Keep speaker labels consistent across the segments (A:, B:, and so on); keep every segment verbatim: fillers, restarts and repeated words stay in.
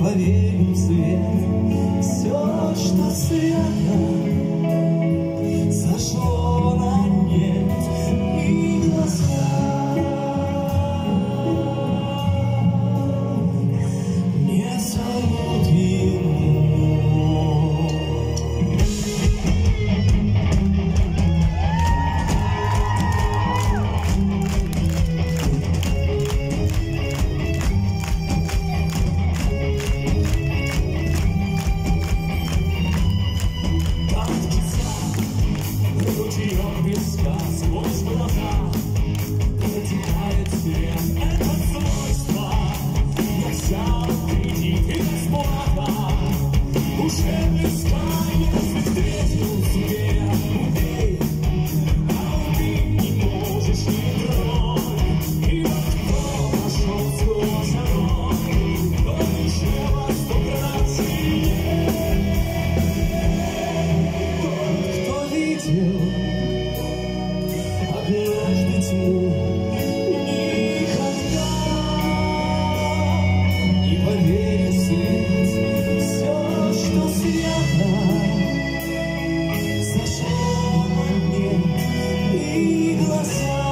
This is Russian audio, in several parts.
A: поверим в свет. Все, что свято, сошло на нет, и глаза не зовут его. Ручеёк песка сквозь глаза протекает свет. Это свойство я взял кредит и бесплатно. Уже бесконечно встретил себе. Убей, а убить не можешь ни кровь. И вот кто пошел сквозь огонь, тот еще во сто крат сильнее. Тот, кто видел однажды тьму, никогда не поверит в свет. Все, что свято, сошло на нет, и глаза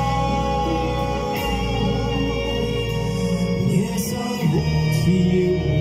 A: не зовут его.